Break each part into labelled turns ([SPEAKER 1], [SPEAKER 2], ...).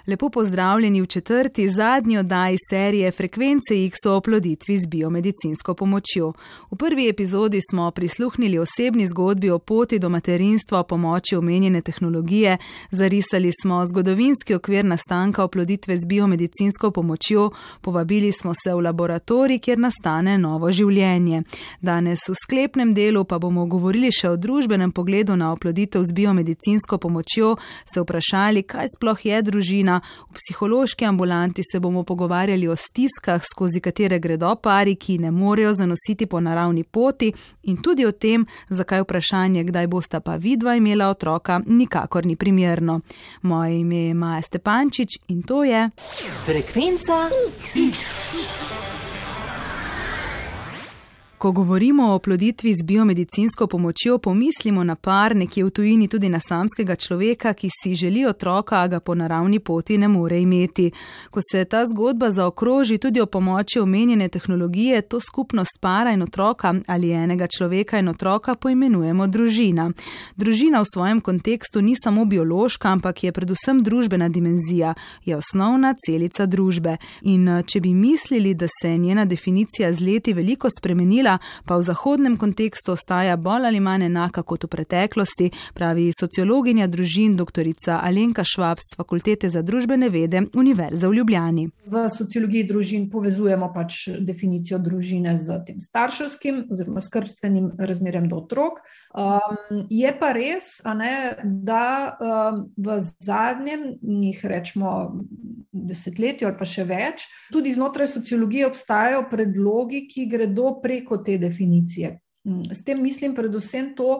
[SPEAKER 1] Lepo pozdravljeni v 4. zadnji oddaji serije Frekvence X o oploditvi z biomedicinsko pomočjo. V prvi epizodi smo prisluhnili osebni zgodbi o poti do materinstva o pomoči omenjene tehnologije, zarisali smo zgodovinski okvir nastanka oploditve z biomedicinsko pomočjo, povabili smo se v laboratorij, kjer nastane novo življenje. Danes v sklepnem delu pa bomo govorili še o družbenem pogledu na oploditev z biomedicinsko pomočjo, se vprašali, kaj sploh je družina. V psihološki ambulanti se bomo pogovarjali o stiskah, skozi katere gredo pari, ki ne morejo zanositi po naravni poti, in tudi o tem, zakaj vprašanje, kdaj bosta pa vidva imela otroka, nikakor ni primerno. Moje ime je Maja Stepančič in to je Frekvenca X. Ko govorimo o oploditvi z biomedicinsko pomočjo, pomislimo na par, nekje v tujini tudi na samskega človeka, ki si želi otroka, a ga po naravni poti ne more imeti. Ko se ta zgodba zaokroži tudi o pomoči omenjene tehnologije, to skupnost para in otroka ali enega človeka in otroka poimenujemo družina. Družina v svojem kontekstu ni samo biološka, ampak je predvsem družbena dimenzija, je osnovna celica družbe. In če bi mislili, da se je njena definicija z leti veliko spremenila, pa v zahodnem kontekstu ostaja bolj ali manj enaka kot v preteklosti, pravi sociologinja družin doktorica Alenka Švab z Fakultete za družbene vede Univerze v Ljubljani.
[SPEAKER 2] V sociologiji družin povezujemo definicijo družine z tem starševskim oziroma skrbstvenim razmerjem do otrok. Je pa res, da v zadnjem, rečemo, desetletju ali pa še več, tudi znotraj sociologije obstajajo predlogi, ki gredo preko te definicije. S tem mislim predvsem to,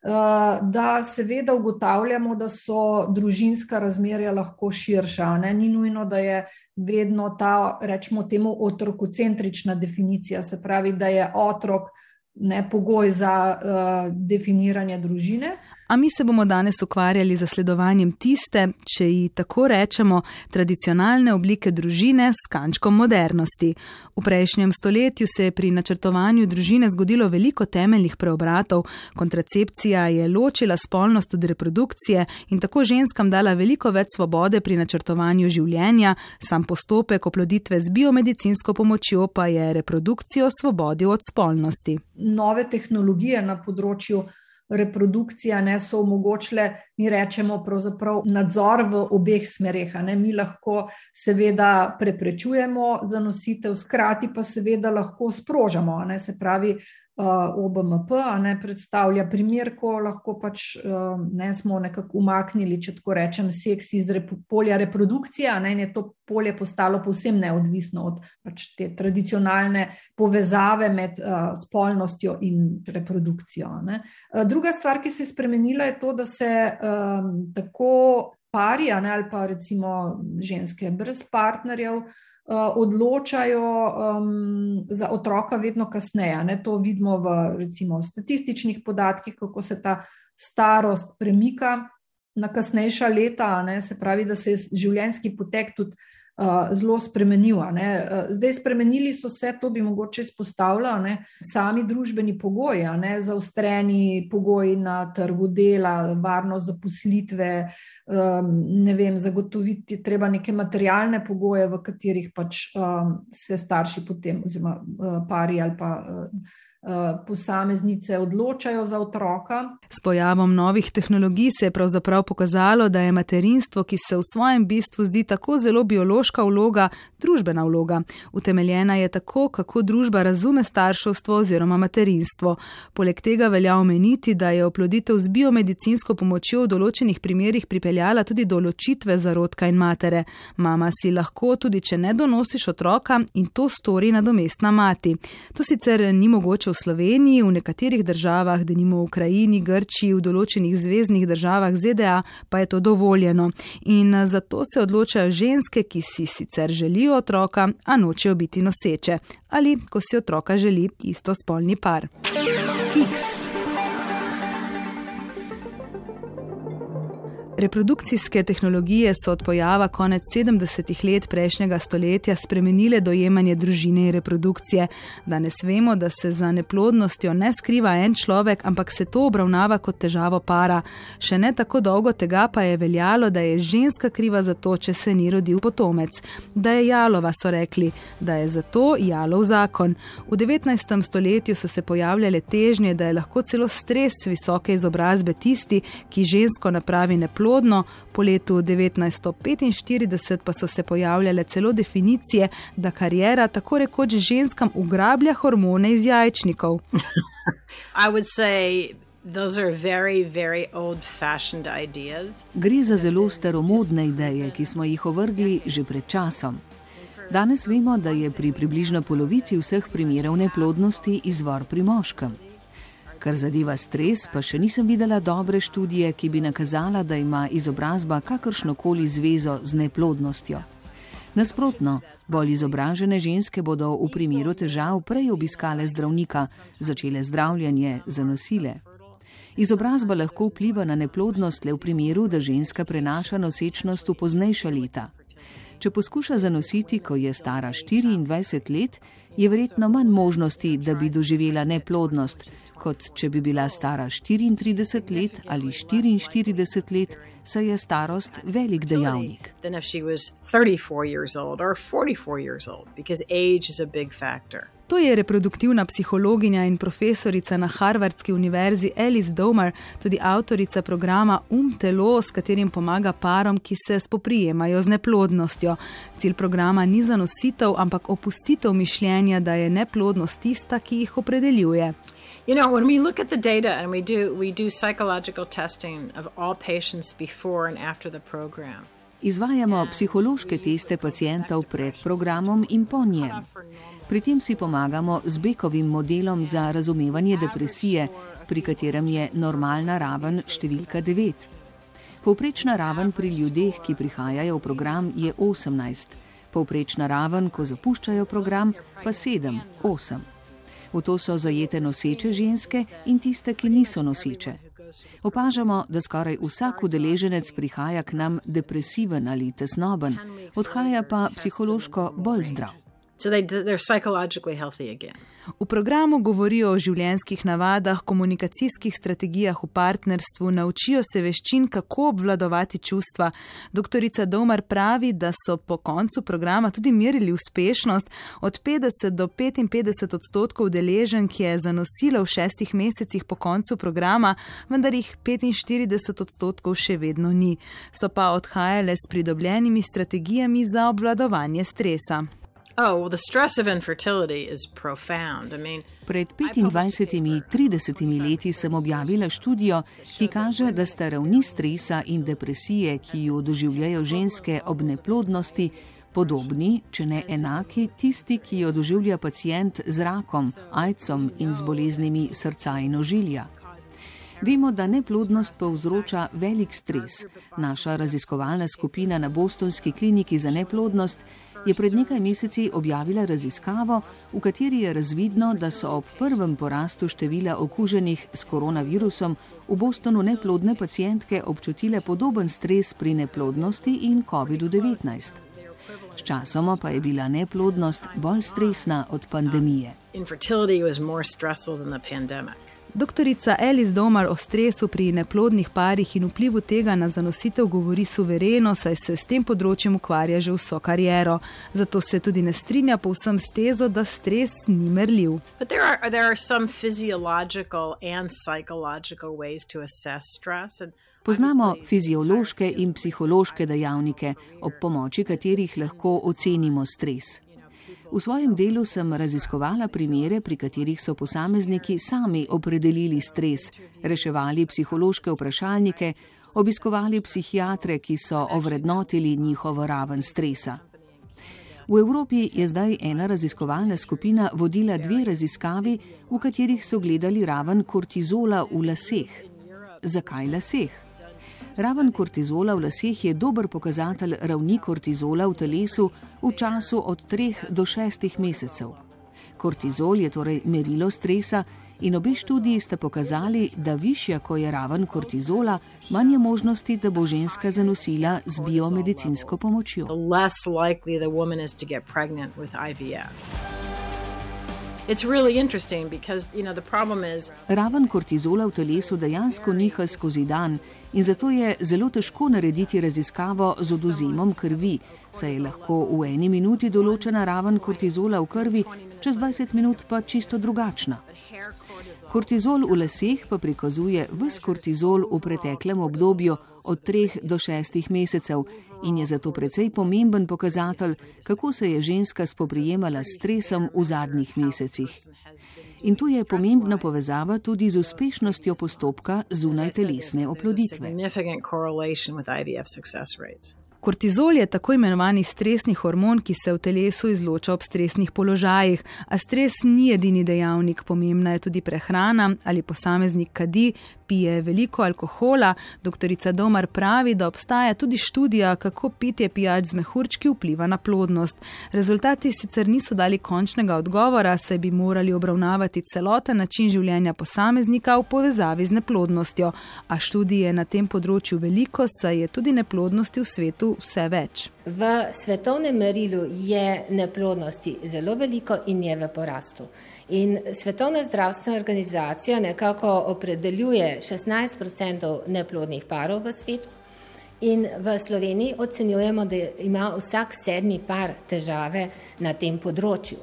[SPEAKER 2] da seveda ugotavljamo, da so družinska razmerja lahko širša. Ni nujno, da je vedno ta, rečemo temu, otrokocentrična definicija, se pravi, da je otrok pogoj za definiranje družine.
[SPEAKER 1] A mi se bomo danes ukvarjali z zasledovanjem tiste, če ji tako rečemo, tradicionalne oblike družine s kančkom modernosti. V prejšnjem stoletju se je pri načrtovanju družine zgodilo veliko temeljnih preobratov. Kontracepcija je ločila spolnost od reprodukcije in tako ženskam dala veliko več svobode pri načrtovanju življenja, sam postopek oploditve z biomedicinsko pomočjo pa je reprodukcijo svobodil od spolnosti.
[SPEAKER 2] Nove tehnologije na področju reprodukcija so omogočile, mi rečemo, pravzaprav nadzor v obeh smereh. Mi lahko seveda preprečujemo zanositev, hkrati pa seveda lahko sprožamo. Se pravi, OBMP predstavlja primer, ko lahko smo nekako umaknili, če tako rečem, seks iz polja reprodukcije, in je to polje postalo povsem neodvisno od te tradicionalne povezave med spolnostjo in reprodukcijo. Druga stvar, ki se je spremenila, je to, da se tako pari ali pa recimo ženske brez partnerjev odločajo za otroka vedno kasneje. To vidimo v recimo statističnih podatkih, kako se ta starost premika na kasnejša leta, se pravi, da se je življenjski potek tudi zelo spremenil. Zdaj spremenili so se, to bi mogoče izpostavila, sami družbeni pogoji, zaostreni pogoji na trgu dela, varnost zaposlitve, zagotoviti treba neke materialne pogoje, v katerih se starši potem oziroma pari ali pa posameznice odločajo za otroka.
[SPEAKER 1] S pojavom novih tehnologij se je pravzaprav pokazalo, da je materinstvo, ki se v svojem bistvu zdi tako zelo biološka vloga, družbena vloga. Utemeljena je tako, kako družba razume starševstvo oziroma materinstvo. Poleg tega velja omeniti, da je oploditev z biomedicinsko pomočjo v določenih primerih pripeljala tudi do ločitve zarodka in matere. Mama si lahko, tudi če ne donosiš otroka, in to stori nadomestna mati. To sicer ni mogoče v Sloveniji, v nekaterih državah, denimo v Ukrajini, Grčiji, v določenih zveznih državah ZDA, pa je to dovoljeno. In zato se odločajo ženske, ki si sicer želijo otroka, a nočejo biti noseče. Ali ko si otroka želi istospolni par. X. Reprodukcijske tehnologije so od pojava konec 70. let prejšnjega stoletja spremenile dojemanje družine in reprodukcije. Danes vemo, da se za neplodnostjo ne skriva en človek, ampak se to obravnava kot težavo para. Še ne tako dolgo tega pa je veljalo, da je ženska kriva za to, če se ni rodil potomec. Da je jalova, so rekli, da je zato jalov zakon. V 19. stoletju so se pojavljale težnje, da je lahko celo stres visoke izobrazbe tisti, ki žensko napravi neplodno. Po letu 1945 pa so se pojavljale celo definicije, da kariera tako rekoč ženskam ugrablja hormone iz jajčnikov.
[SPEAKER 3] I would say those are very, very old-fashioned ideas.
[SPEAKER 4] Gre za zelo staromodne ideje, ki smo jih ovrgli že pred časom. Danes vemo, da je pri približno polovici vseh primerov neplodnosti izvor pri moškem. Kar zadeva stres, pa še nisem videla dobre študije, ki bi nakazala, da ima izobrazba kakršnokoli zvezo z neplodnostjo. Nasprotno, bolj izobražene ženske bodo v primeru težav prej obiskale zdravnika, začele zdravljenje, zanosile. Izobrazba lahko vpliva na neplodnost le v primeru, da ženska prenaša nosečnost v poznejša leta. Če poskuša zanositi, ko je stara 24 let, je verjetno manj možnosti, da bi doživela neplodnost, kot če bi bila stara 34 let ali 44 let, saj je starost velik dejavnik.
[SPEAKER 3] Than if she was 34 years old or 44 years old, because age is a big factor.
[SPEAKER 1] To je reproduktivna psihologinja in profesorica na Harvardski univerzi Alice Domer, tudi avtorica programa Telo, s katerim pomaga parom, ki se spoprijemajo z neplodnostjo. Cilj programa ni zanositev, ampak opustitev mišljenja, da je neplodnost tista, ki jih opredeljuje.
[SPEAKER 3] You know, when we look at the data and we do psychological testing of all patients before and after the program.
[SPEAKER 4] Izvajamo psihološke teste pacientov pred programom in po njem. Pri tem si pomagamo z Beckovim modelom za razumevanje depresije, pri katerem je normalna raven številka 9. Povprečna raven pri ljudeh, ki prihajajo v program, je 18. Povprečna raven, ko zapuščajo program, pa 7, 8. V to so zajete noseče ženske in tiste, ki niso noseče. Opažamo, da skoraj vsak udeleženec prihaja k nam depresiven ali tesnoben, odhaja pa psihološko bolj zdrav.
[SPEAKER 3] So they're psychologically healthy again.
[SPEAKER 1] V programu govorijo o življenjskih navadah, komunikacijskih strategijah v partnerstvu, naučijo se veščin, kako obvladovati čustva. Doktorica Domer pravi, da so po koncu programa tudi merili uspešnost. Od 50 do 55% udeleženk je zanosilo v 6 mesecih po koncu programa, vendar jih 45% še vedno ni. So pa odhajale s pridobljenimi strategijami za obvladovanje stresa.
[SPEAKER 3] Oh, well, the stress of infertility is profound.
[SPEAKER 4] Pred 25-30 leti sem objavila študijo, ki kaže, da sta ravni stresa in depresije, ki jo doživljajo ženske ob neplodnosti, podobni, če ne enaki, tisti, ki jo doživlja pacient z rakom, aidsom in z boleznimi srca in ožilja. Vemo, da neplodnost povzroča velik stres. Naša raziskovalna skupina na Bostonski kliniki za neplodnost je pred nekaj meseci objavila raziskavo, v kateri je razvidno, da so ob prvem porastu števila okuženih s koronavirusom v Bostonu neplodne pacientke občutile podoben stres pri neplodnosti in COVID-19. Sčasoma pa je bila neplodnost bolj stresna od pandemije.
[SPEAKER 3] Infertility was more stressful than the pandemic.
[SPEAKER 1] Doktorica Alice Domer o stresu pri neplodnih parih in vplivu tega na zanositev govori suvereno, saj se s tem področjem ukvarja že vso kariero. Zato se tudi ne strinja povsem s tezo, da stres ni merljiv.
[SPEAKER 3] But there are some physiological and psychological ways to assess stress.
[SPEAKER 4] Poznamo fiziološke in psihološke dejavnike, ob pomoči katerih lahko ocenimo stres. V svojem delu sem raziskovala primere, pri katerih so posamezniki sami opredelili stres, reševali psihološke vprašalnike, obiskovali psihiatre, ki so ovrednotili njihovo raven stresa. V Evropi je zdaj ena raziskovalna skupina vodila 2 raziskavi, v katerih so gledali raven kortizola v laseh. Zakaj laseh? Raven kortizola v laseh je dober pokazatelj ravni kortizola v telesu v času od 3 do 6 mesecev. Kortizol je torej merilo stresa In obe študiji sta pokazali, da višja, ko je raven kortizola, manj je možnosti, da bo ženska zanosila z biomedicinsko pomočjo.
[SPEAKER 3] It's really interesting because, the problem is...
[SPEAKER 4] Raven kortizola v telesu dejansko niha skozi dan in zato je zelo težko narediti raziskavo z odvzemom krvi, saj je lahko v 1 minuti določena raven kortizola v krvi, čez 20 minut pa čisto drugačna. Kortizol v laseh pa prikazuje ves kortizol v preteklem obdobju od 3 do 6 mesecev in je zato precej pomemben pokazatelj, kako se je ženska spoprijemala s stresom v zadnjih mesecih. In tu je pomembna povezava tudi z uspešnostjo postopka zunajtelesne oploditve.
[SPEAKER 1] Kortizol je tako imenovani stresni hormon, ki se v telesu izloča ob stresnih položajih, a stres ni edini dejavnik, pomembna je tudi prehrana ali posameznik kadi, pije veliko alkohola. Doktorica Domar pravi, da obstaja tudi študija, kako pitje pijač z mehurčki vpliva na plodnost. Rezultati sicer niso dali končnega odgovora, saj bi morali obravnavati celoten način življenja posameznika v povezavi z neplodnostjo, a študij je na tem področju veliko, saj je tudi neplodnosti v svetu vse več.
[SPEAKER 5] V svetovnem merilu je neplodnosti zelo veliko in je v porastu. In Svetovna zdravstvena organizacija nekako opredeljuje 16% neplodnih parov v svetu in v Sloveniji ocenjujemo, da ima vsak 7. par težave na tem področju.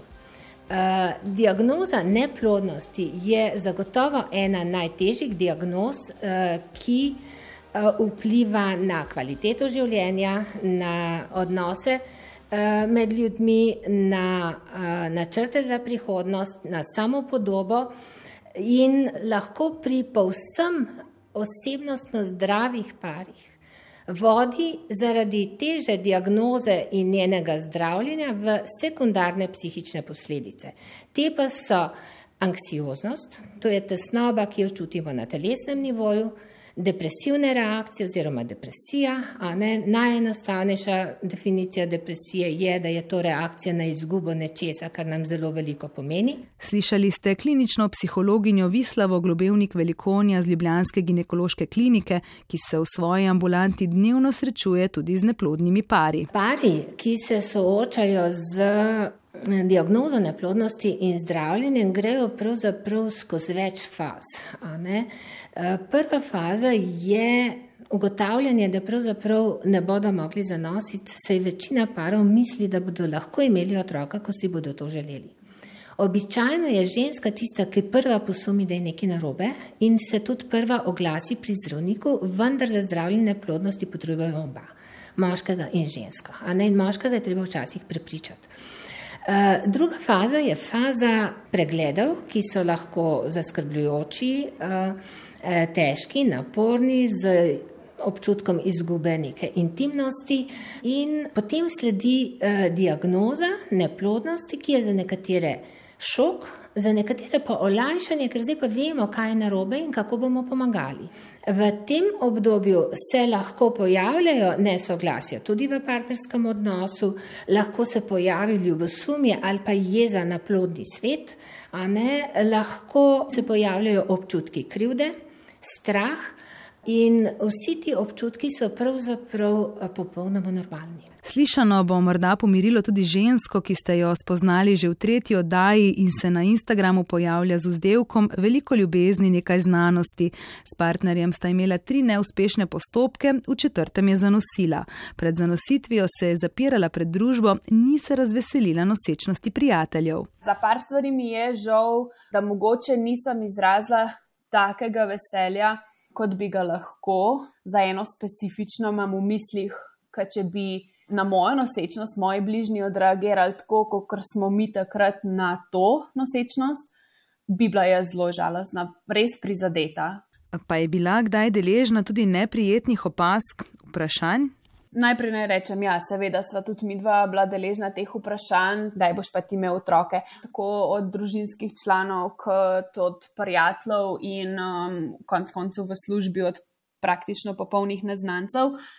[SPEAKER 5] Diagnoza neplodnosti je zagotovo ena najtežjih diagnoz, ki vpliva na kvaliteto življenja, na odnose med ljudmi, na načrte za prihodnost, na samopodobo in lahko pri povsem osebnostno zdravih parih vodi zaradi teže diagnoze in njenega zdravljenja v sekundarne psihične posledice. Te pa so anksioznost, to je tesnoba, ki jo čutimo na telesnem nivoju, depresivne reakcije oziroma depresija. Najenostavnejša definicija depresije je, da je to reakcija na izgubo nečesa, kar nam zelo veliko pomeni.
[SPEAKER 1] Slišali ste klinično psihologinjo Vislavo Globevnik-Velikonja z ljubljanske ginekološke klinike, ki se v svoji ambulanti dnevno srečuje tudi z neplodnimi pari.
[SPEAKER 5] Pari, ki se soočajo z diagnozo neplodnosti in zdravljenjem, grejo pravzaprav skozi več faz. Prva faza je ugotavljanje, da pravzaprav ne bodo mogli zanositi, saj večina parov misli, da bodo lahko imeli otroka, ko si bodo to želeli. Običajno je ženska tista, ki prva posumi, da je nekaj narobe in se tudi prva oglasi pri zdravniku, vendar za zdravljenje neplodnosti potrebujejo oba, moškega in žensko. In moškega je treba včasih prepričati. Druga faza je faza pregledov, ki so lahko zaskrbljujoči, težki, naporni, z občutkom izgube neke intimnosti in potem sledi diagnoza neplodnosti, ki je za nekatere šok, za nekatere pa olajšanje, ker zdaj pa vemo, kaj je narobe in kako bomo pomagali. V tem obdobju se lahko pojavljajo nesoglasja tudi v partnerskem odnosu, lahko se pojavi ljubosumje ali pa jeza na plodni svet, lahko se pojavljajo občutki krivde, strah in vsi ti občutki so pravzaprav popolnoma normalni.
[SPEAKER 1] Slišano bo morda pomirilo tudi žensko, ki ste jo spoznali že v 3. oddaji in se na Instagramu pojavlja z vzdevkom veliko ljubezni, nekaj znanosti. S partnerjem sta imela 3 neuspešne postopke, v 4. je zanosila. Pred zanositvijo se je zapirala pred družbo, ni se razveselila nosečnosti prijateljev.
[SPEAKER 6] Za par stvari mi je žal, da mogoče nisem izrazila takega veselja, kot bi ga lahko. Za eno specifično imam v mislih, ker če bi na mojo nosečnost moji bližnji odreagirali tako, kot smo mi takrat na to nosečnost, bi bila jaz zelo žalostna, res prizadeta.
[SPEAKER 1] Pa je bila kdaj deležna tudi neprijetnih opazk, vprašanj?
[SPEAKER 6] Najprej naj rečem, ja, seveda sva tudi midva bila deležna teh vprašanj, kdaj boš pa ti imel otroke, tako od družinskih članov, kot od prijateljev in konec koncev v službi od praktično popolnih neznancev.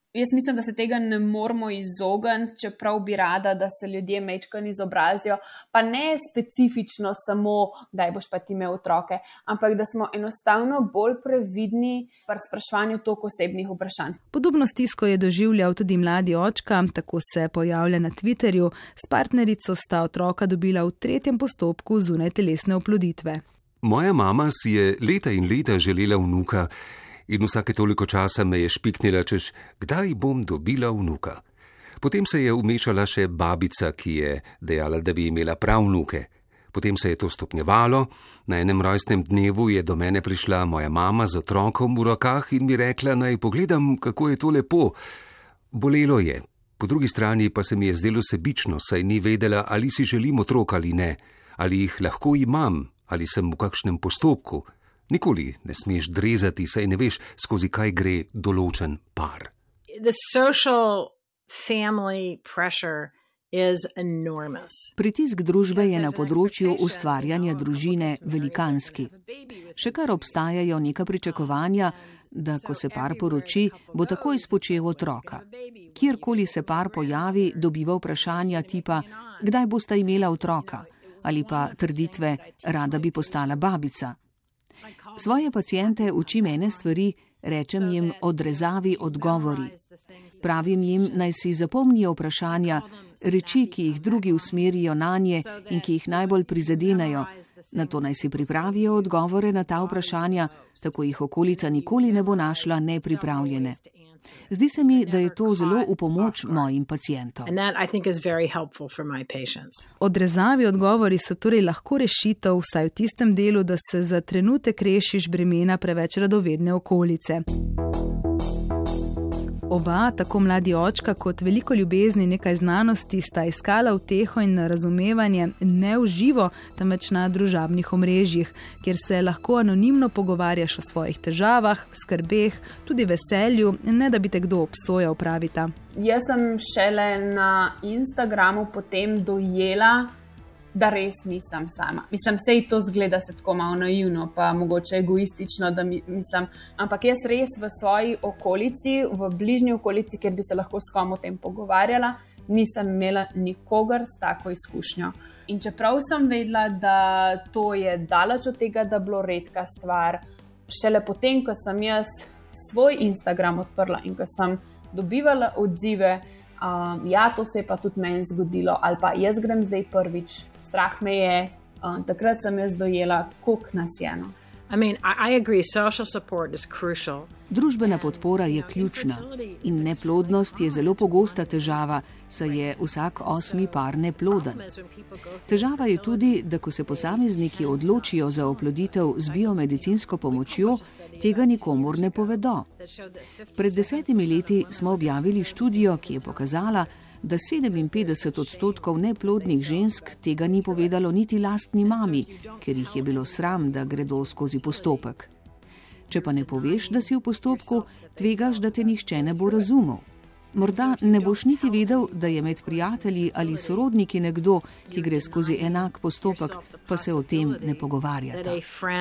[SPEAKER 6] Jaz mislim, da se tega ne moramo izogniti, čeprav bi rada, da se ljudje majčkeno izobrazijo, pa ne specifično samo, kdaj boš pa ti imel otroke, ampak da smo enostavno bolj previdni pri spraševanju toliko osebnih vprašanj.
[SPEAKER 1] Podobno stisko je doživljal tudi mladi očka, tako se pojavlja na Twitterju. S partnerico sta otroka dobila v 3. postopku zunajtelesne oploditve.
[SPEAKER 7] Moja mama si je leta in leta želela vnuka, in vsake toliko časa me je špiknila, češ, kdaj bom dobila vnuka. Potem se je vmešala še babica, ki je dejala, da bi imela prav vnuke. Potem se je to stopnjevalo, na enem rojstnem dnevu je do mene prišla moja mama z otrokom v rokah in mi rekla, naj pogledam, kako je to lepo. Bolelo je, po drugi strani pa se mi je zdelo sebično, saj ni vedela, ali si želim otrok ali ne, ali jih lahko imam, ali sem v kakšnem postopku. Nikoli ne smeš drezati, saj ne veš, skozi kaj gre določen par.
[SPEAKER 3] The social family pressure is enormous.
[SPEAKER 4] Pritisk družbe je na področju ustvarjanja družine velikanski. Še kar obstajajo neka pričakovanja, da ko se par poroči, bo takoj spočel otroka. Kjerkoli se par pojavi, dobiva vprašanja tipa, kdaj bosta imela otroka, ali pa trditve, rada bi postala babica. Svoje paciente učim ene stvari, rečem jim odrezavi odgovori. Pravim jim, naj si zapomnijo vprašanja, reči, ki jih drugi usmerijo nanje in ki jih najbolj prizadenejo. Nato naj si pripravijo odgovore na ta vprašanja, tako jih okolica nikoli ne bo našla nepripravljene. Zdi se mi, da je to zelo v pomoč mojim pacientom.
[SPEAKER 1] Odrezavi odgovori so torej lahko rešitev, vsaj v tistem delu, da se za trenutek rešiš bremena preveč radovedne okolice. Oba, tako mladi očka kot veliko ljubezni nekaj znanosti, sta iskala uteho in razumevanje ne v živo, temveč na družabnih omrežjih, kjer se lahko anonimno pogovarjaš o svojih težavah, skrbeh, tudi veselju, ne da bi te kdo obsojal, pravita.
[SPEAKER 6] Jaz sem šele na Instagramu potem dojela, da res nisem sama. Mislim, sej to zgleda se tako malo naivno, pa mogoče egoistično, da mislim, ampak jaz res v svoji okolici, v bližnji okolici, kjer bi se lahko s kom o tem pogovarjala, nisem imela nikogar s tako izkušnjo. In čeprav sem vedela, da to je daleč od tega, da bilo redka stvar, šele potem, ko sem jaz svoj Instagram odprla in ko sem dobivala odzive, ja, to se je pa tudi meni zgodilo, ali pa jaz grem zdaj prvič, strah me je, takrat sem jaz dojela, koliko nas je.
[SPEAKER 3] I agree, social support is crucial.
[SPEAKER 4] Družbena podpora je ključna in neplodnost je zelo pogosta težava, saj je vsak 8. par neploden. Težava je tudi, da ko se posamezniki odločijo za oploditev z biomedicinsko pomočjo, tega nikomur ne povedo. Pred 10 leti smo objavili študijo, ki je pokazala, da 57% neplodnih žensk tega ni povedalo niti lastni mami, ker jih je bilo sram, da gredo skozi postopek. Če pa ne poveš, da si v postopku, tvegaš, da te nihče ne bo razumel. Morda ne boš niti vedel, da je med prijatelji ali sorodniki nekdo, ki gre skozi enak postopek, pa se o tem ne pogovarjata.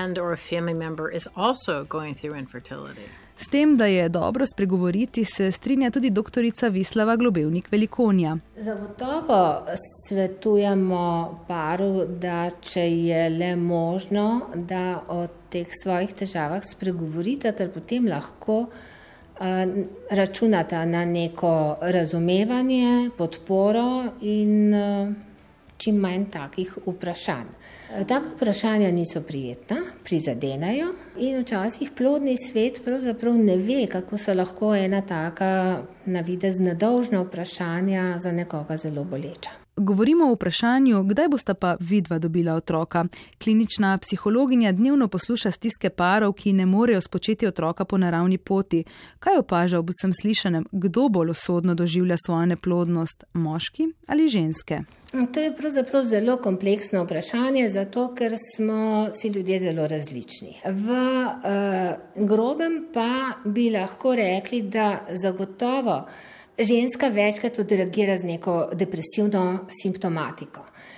[SPEAKER 1] S tem, da je dobro spregovoriti, se strinja tudi doktorica Vislava Globevnik-Velikonja.
[SPEAKER 5] Zagotovo svetujemo paru, da če je le možno, da o teh svojih težavah spregovorite, ker potem lahko računata na neko razumevanje, podporo in čim manj takih vprašanj. Taka vprašanja niso prijetna, prizadenajo in včasih plodni svet pravzaprav ne ve, kako so lahko ena taka na videz nedolžna vprašanja za nekoga zelo boleča.
[SPEAKER 1] Govorimo o vprašanju, kdaj bosta pa vidva dobila otroka. Klinična psihologinja dnevno posluša stiske parov, ki ne morejo spočeti otroka po naravni poti. Kaj opaža ob vsem slišanem, kdo bolj usodno doživlja svojo neplodnost, moški ali ženske?
[SPEAKER 5] To je pravzaprav zelo kompleksno vprašanje, zato ker smo si ljudje zelo različni. V grobem pa bi lahko rekli, da zagotovo ženska večkrat odreagira z neko depresivno simptomatiko.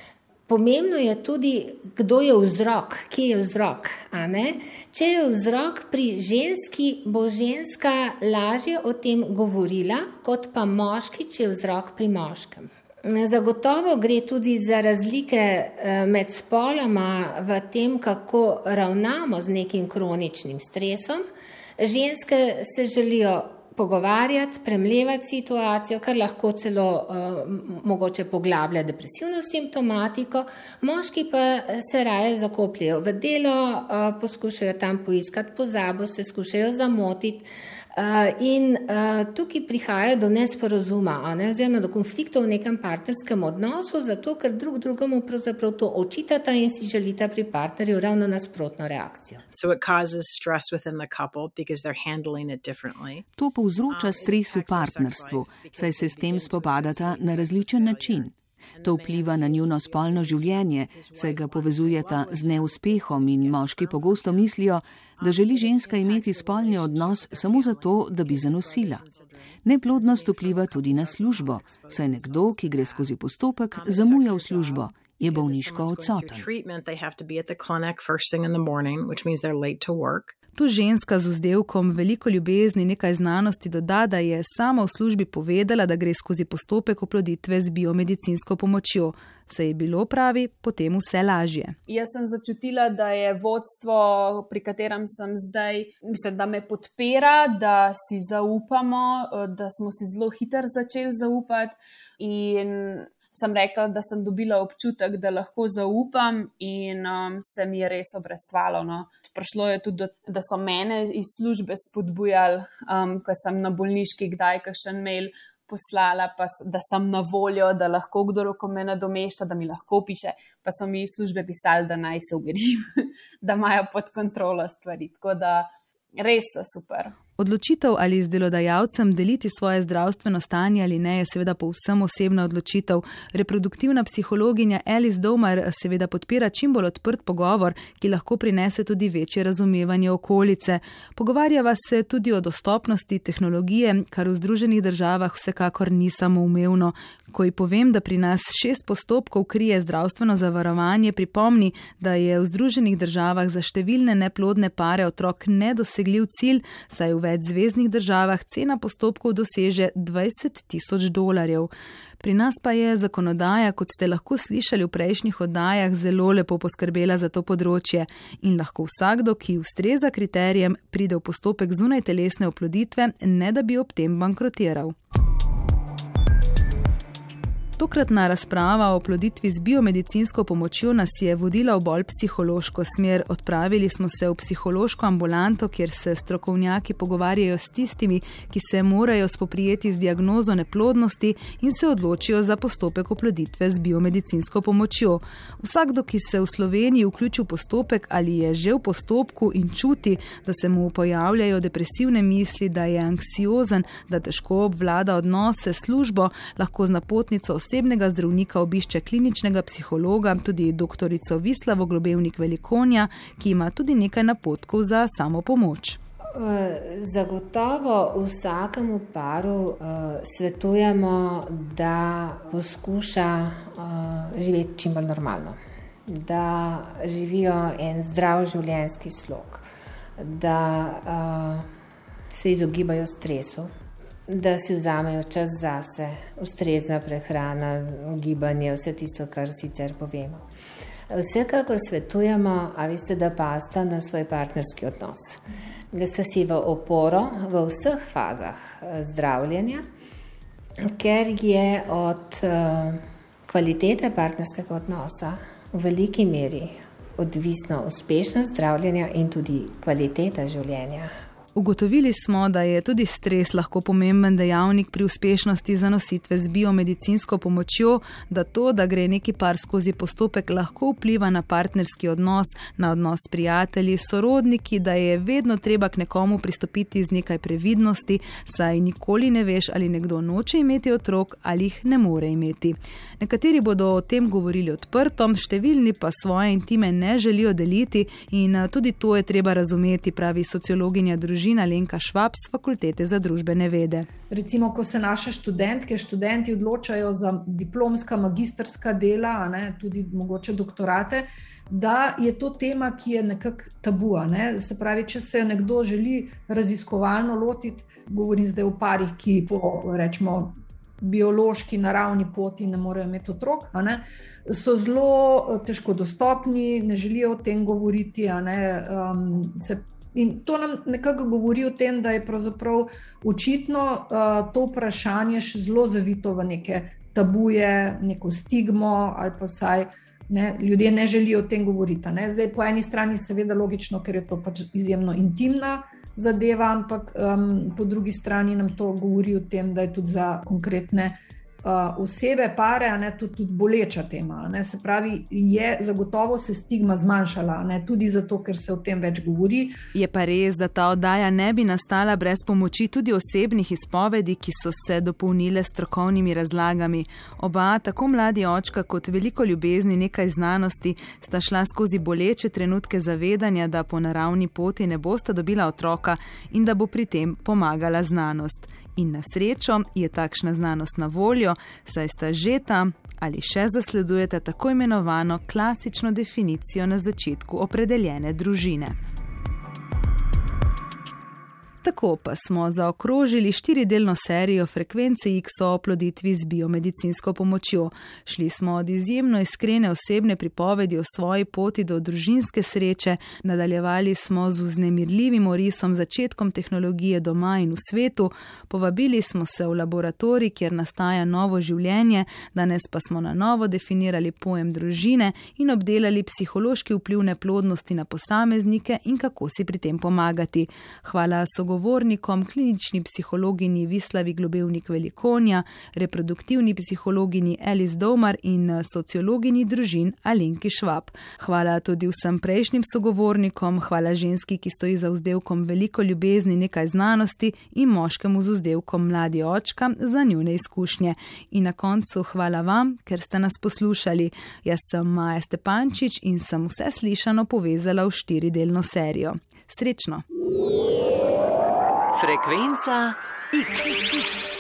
[SPEAKER 5] Pomembno je tudi, kdo je vzrok, kje je vzrok. Če je vzrok pri ženski, bo ženska lažje o tem govorila, kot pa moški, če je vzrok pri moškem. Zagotovo gre tudi za razlike med spoloma v tem, kako ravnamo z nekim kroničnim stresom. Ženske se želijo pogovarjati, premlevati situacijo, kar lahko celo mogoče poglablja depresivno simptomatiko. Moški pa se raje zakopljajo v delo, poskušajo tam poiskati pozabo, se skušajo zamotiti. In tukaj prihaja do nesporazuma, oziroma do konfliktov v nekem partnerskem odnosu, zato ker drugemu pravzaprav to očitata in si želita pri partnerju ravno nasprotno reakcijo.
[SPEAKER 4] To povzroča stres v partnerstvu, saj se s tem spopadata na različen način. To vpliva na njuno spolno življenje, saj ga povezujeta z neuspehom in moški pogosto mislijo, da želi ženska imeti spolni odnos samo zato, da bi zanosila. Neplodnost vpliva tudi na službo, saj nekdo, ki gre skozi postopek, zamuja v službo, je bolniško odsoten.
[SPEAKER 1] Tu ženska z vzdevkom veliko ljubezni, nekaj znanosti doda, da je sama v službi povedala, da gre skozi postopek oploditve z biomedicinsko pomočjo. Se je bilo, pravi, potem vse lažje.
[SPEAKER 6] Jaz sem začutila, da je vodstvo, pri katerem sem zdaj, mislim, da me podpira, da si zaupamo, da smo si zelo hitro začeli zaupati in sem rekla, da sem dobila občutek, da lahko zaupam in se mi je res obrestvalo. Prišlo je tudi, da so mene iz službe spodbujali, ko sem na bolniški kdaj kakšen mail poslala, pa da sem na voljo, da lahko kdo me nadomešča, da mi lahko piše, pa so mi iz službe pisali, da naj se umirim, da imajo pod kontrolo stvari. Tako da res super.
[SPEAKER 1] Odločitev, ali z delodajalcem deliti svoje zdravstveno stanje ali ne, je seveda povsem osebna odločitev. Reproduktivna psihologinja Alice Domar seveda podpira čim bolj odprt pogovor, ki lahko prinese tudi večje razumevanje okolice. Pogovarjava se tudi o dostopnosti tehnologije, kar v Združenih državah vsekakor ni samoumevno. Ko ji povem, da pri nas 6 postopkov krije zdravstveno zavarovanje, pripomni, da je v Združenih državah za številne neplodne pare otrok nedosegljiv cilj, saj v več zveznih državah cena postopkov doseže $20,000. Pri nas pa je zakonodaja, kot ste lahko slišali v prejšnjih oddajah, zelo lepo poskrbela za to področje in lahko vsakdo, ki ustreza kriterijem, pride v postopek zunajtelesne oploditve, ne da bi ob tem bankrotiral. Tokratna razprava o oploditvi z biomedicinsko pomočjo nas je vodila v bolj psihološko smer. Odpravili smo se v psihološko ambulanto, kjer se strokovnjaki pogovarjajo s tistimi, ki se morajo spoprijeti z diagnozo neplodnosti in se odločijo za postopek oploditve z biomedicinsko pomočjo. Vsakdo, ki se v Sloveniji vključi v postopek ali je že v postopku in čuti, da se mu pojavljajo depresivne misli, da je anksiozen, da težko obvlada odnose s službo, lahko z napotnico osebnega zdravnika obišče kliničnega psihologa, tudi doktorico Vislavo Globevnik-Velikonja, ki ima tudi nekaj napotkov za samopomoč.
[SPEAKER 5] Zagotovo vsakemu paru svetujemo, da poskuša živeti čim bolj normalno, da živijo en zdrav življenjski slog, da se izogibajo stresu, da si vzamejo čas zase, ustrezna prehrana, gibanje, vse tisto, kar sicer povemo. Vsekakor svetujemo, da pazita na svoj partnerski odnos, da sta si v oporo v vseh fazah zdravljenja, ker je od kvalitete partnerskega odnosa v veliki meri odvisno uspešnost zdravljenja in tudi kvaliteta življenja.
[SPEAKER 1] Ugotovili smo, da je tudi stres lahko pomemben dejavnik pri uspešnosti zanositve z biomedicinsko pomočjo, da to, da gre neki par skozi postopek, lahko vpliva na partnerski odnos, na odnos s prijatelji, sorodniki, da je vedno treba k nekomu pristopiti z nekaj previdnosti, saj nikoli ne veš, ali nekdo noče imeti otrok ali jih ne more imeti. Nekateri bodo o tem govorili odprto, številni pa svoje intime ne želijo deliti in tudi to je treba razumeti, pravi sociologinja družine družin Alenka Švab z Fakultete za družbene vede.
[SPEAKER 2] Recimo, ko se naše študenti odločajo za diplomska, magistrska dela, tudi mogoče doktorate, da je to tema, ki je nekako tabu. Se pravi, če se nekdo želi raziskovalno lotiti, govorim zdaj o parih, ki rečemo, biološki, naravni poti ne morejo imeti otrok, so zelo težko dostopni, ne želijo o tem govoriti. In to nam nekako govori o tem, da je pravzaprav očitno to vprašanje še zelo zavito v neke tabuje, neko stigmo ali pa vsaj ljudje ne želijo o tem govoriti. Zdaj po eni strani seveda logično, ker je to pač izjemno intimna zadeva, ampak po drugi strani nam to govori o tem, da je tudi za konkretne osebe, pare, to tudi boleča tema. Se pravi, zagotovo se stigma zmanjšala, tudi zato, ker se o tem več govori.
[SPEAKER 1] Je pa res, da ta oddaja ne bi nastala brez pomoči tudi osebnih izpovedi, ki so se dopolnile s strokovnimi razlagami. Oba, tako mladi očka kot veliko ljubezni, nekaj znanosti, sta šla skozi boleče trenutke zavedanja, da po naravni poti ne bosta dobila otroka in da bo pri tem pomagala znanost. In na srečo je takšna znanost na voljo, saj sta že tam ali še zasledujete tako imenovano klasično definicijo na začetku opredeljene družine. Tako pa smo zaokrožili 4-delno serijo Frekvence X o oploditvi z biomedicinsko pomočjo. Šli smo od izjemno iskrene osebne pripovedi o svoji poti do družinske sreče, nadaljevali smo z vznemirljivim orisom začetkom tehnologije doma in v svetu, povabili smo se v laboratorij, kjer nastaja novo življenje, danes pa smo na novo definirali pojem družine in obdelali psihološki vpliv neplodnosti na posameznike in kako si pri tem pomagati. Hvala sogovornikom, klinični psihologinji Vislavi Globevnik-Velikonja, reproduktivni psihologinji Alice Domar in sociologinji družin Alenki Švab. Hvala tudi vsem prejšnjim sogovornikom, hvala ženski, ki stoji za vzdevkom Veliko ljubezni, nekaj znanosti in moškemu z vzdevkom Mladi očka za njune izkušnje. In na koncu hvala vam, ker ste nas poslušali. Jaz sem Maja Stepančič in sem vse slišano povezala v 4-delno serijo. Srečno!
[SPEAKER 4] Frekvenca X.